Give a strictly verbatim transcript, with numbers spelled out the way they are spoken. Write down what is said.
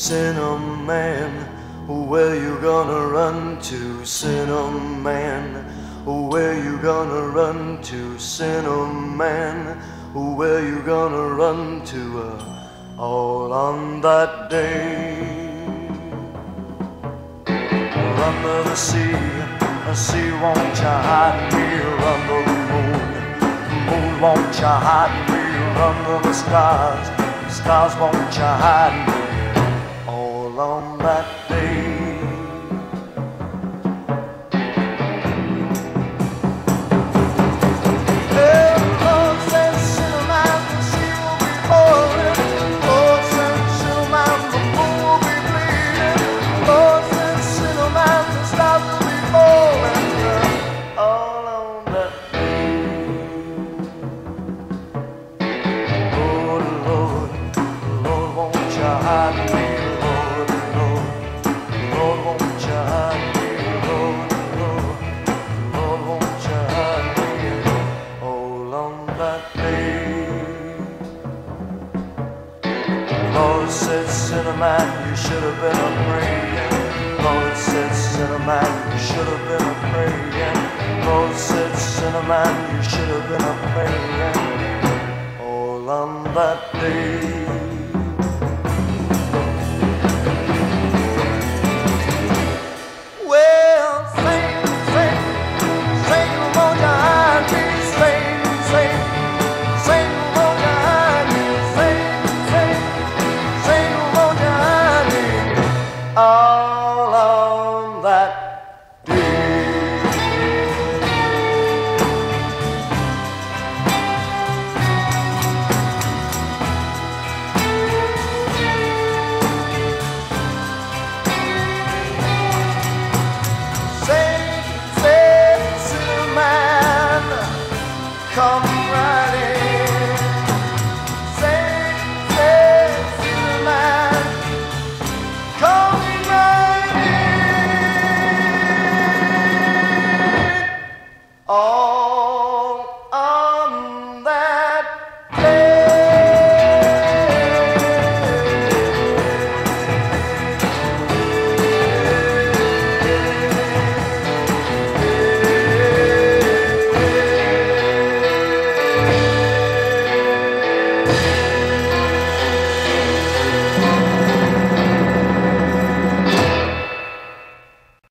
Cinnamon, where you gonna run to? Cinnamon, where you gonna run to? Cinnamon, where you gonna run to? Uh, all on that day. Under the sea, the sea won't you hide me? Under the moon, moon won't you hide me? Under the stars, stars won't you hide me? All on that day. Lord said, Cinnamon, you should have been a praying. Lord said, Cinnamon, you should have been a praying. Lord said, Cinnamon, you should have been a praying. All on that day.